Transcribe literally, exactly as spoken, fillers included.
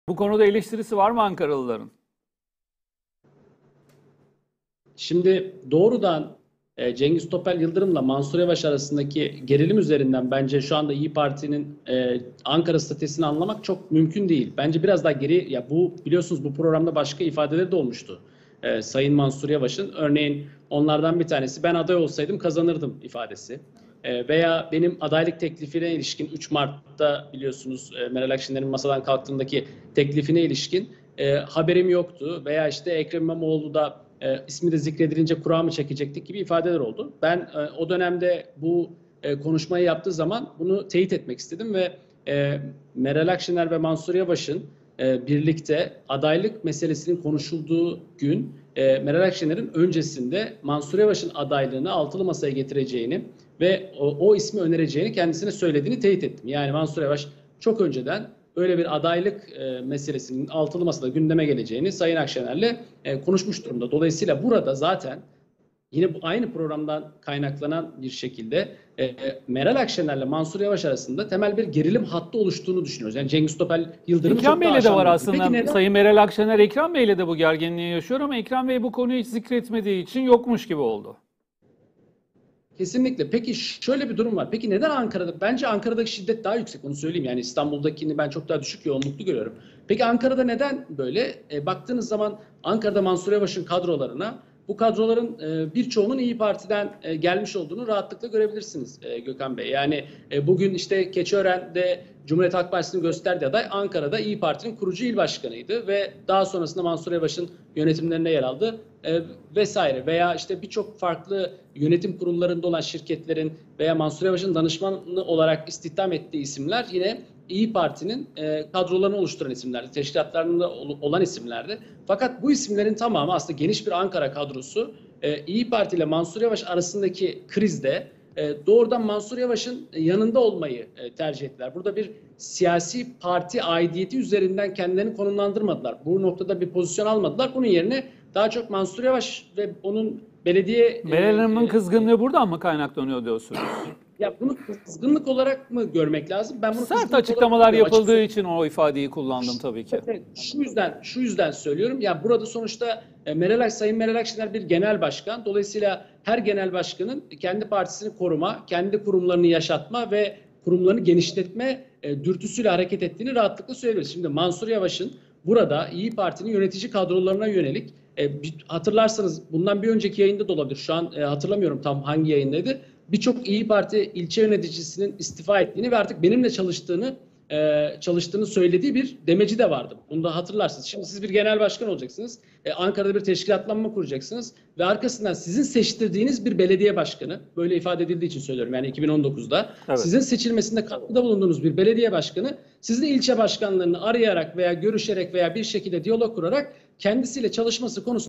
Bu konuda eleştirisi var mı Ankaralıların? Şimdi doğrudan e, Cengiz Topel Yıldırım'la Mansur Yavaş arasındaki gerilim üzerinden bence şu anda İYİ Parti'nin e, Ankara statüsünü anlamak çok mümkün değil. Bence biraz daha geri, ya bu biliyorsunuz bu programda başka ifadeleri de olmuştu. E, Sayın Mansur Yavaş'ın örneğin onlardan bir tanesi ben aday olsaydım kazanırdım ifadesi. E, veya benim adaylık teklifine ilişkin üç Mart'ta biliyorsunuz e, Meral Akşener'in masadan kalktığındaki teklifine ilişkin e, haberim yoktu. Veya işte Ekrem İmamoğlu da e, ismi de zikredilince kura mı çekecektik gibi ifadeler oldu. Ben e, o dönemde bu e, konuşmayı yaptığı zaman bunu teyit etmek istedim ve e, Meral Akşener ve Mansur Yavaş'ın e, birlikte adaylık meselesinin konuşulduğu gün e, Meral Akşener'in öncesinde Mansur Yavaş'ın adaylığını altılı masaya getireceğini ve o, o ismi önereceğini kendisine söylediğini teyit ettim. Yani Mansur Yavaş çok önceden öyle bir adaylık e, meselesinin altılı masada gündeme geleceğini Sayın Akşener'le e, konuşmuş durumda. Dolayısıyla burada zaten yine bu aynı programdan kaynaklanan bir şekilde e, Meral Akşener'le Mansur Yavaş arasında temel bir gerilim hattı oluştuğunu düşünüyoruz. Yani Cengiz Topel Yıldırım Ekrem çok Bey'le daha de var aşağıladı. aslında. Peki Sayın Meral Akşener Ekrem Bey'le de bu gerginliği yaşıyor ama Ekrem Bey bu konuyu hiç zikretmediği için yokmuş gibi oldu. Kesinlikle. Peki şöyle bir durum var. Peki neden Ankara'da? Bence Ankara'daki şiddet daha yüksek, onu söyleyeyim. Yani İstanbul'dakini ben çok daha düşük yoğunluklu görüyorum. Peki Ankara'da neden böyle? E, baktığınız zaman Ankara'da Mansur Yavaş'ın kadrolarına, bu kadroların e, birçoğunun İYİ Parti'den e, gelmiş olduğunu rahatlıkla görebilirsiniz e, Gökhan Bey. Yani e, bugün işte Keçiören'de Cumhuriyet Halk Partisi'nin gösterdiği aday Ankara'da İYİ Parti'nin kurucu il başkanıydı ve daha sonrasında Mansur Yavaş'ın yönetimlerine yer aldı e, vesaire. Veya işte birçok farklı yönetim kurullarında olan şirketlerin veya Mansur Yavaş'ın danışmanı olarak istihdam ettiği isimler yine İYİ Parti'nin e, kadrolarını oluşturan isimlerdi, teşkilatlarında olan isimlerdi. Fakat bu isimlerin tamamı aslında geniş bir Ankara kadrosu e, İYİ Parti ile Mansur Yavaş arasındaki krizde e, doğrudan Mansur Yavaş'ın yanında olmayı e, tercih ettiler. Burada bir siyasi parti aidiyeti üzerinden kendilerini konumlandırmadılar. Bu noktada bir pozisyon almadılar. Bunun yerine daha çok Mansur Yavaş ve onun belediye... Meral Hanım'ın e, kızgınlığı buradan mı kaynaklanıyor diyorsunuz? Ya bunu kızgınlık olarak mı görmek lazım? Ben bunu Sert açıklamalar yapıldığı için o ifadeyi kullandım tabii ki. Evet, şu yüzden şu yüzden söylüyorum. Ya burada sonuçta e, Meral Sayın Meral Akşener bir genel başkan. Dolayısıyla her genel başkanın kendi partisini koruma, kendi kurumlarını yaşatma ve kurumlarını genişletme e, dürtüsüyle hareket ettiğini rahatlıkla söyleyebiliriz. Şimdi Mansur Yavaş'ın burada İYİ Parti'nin yönetici kadrolarına yönelik e, bir, hatırlarsanız bundan bir önceki yayında da olabilir. Şu an e, hatırlamıyorum tam hangi yayındaydı. Birçok İYİ Parti ilçe yöneticisinin istifa ettiğini ve artık benimle çalıştığını e, çalıştığını söylediği bir demeci de vardı. Bunu da hatırlarsınız. Şimdi siz bir genel başkan olacaksınız. E, Ankara'da bir teşkilatlanma kuracaksınız ve arkasından sizin seçtirdiğiniz bir belediye başkanı, böyle ifade edildiği için söylüyorum yani iki bin on dokuzda evet. Sizin seçilmesinde katkıda bulunduğunuz bir belediye başkanı sizin ilçe başkanlarını arayarak veya görüşerek veya bir şekilde diyalog kurarak kendisiyle çalışması konusunda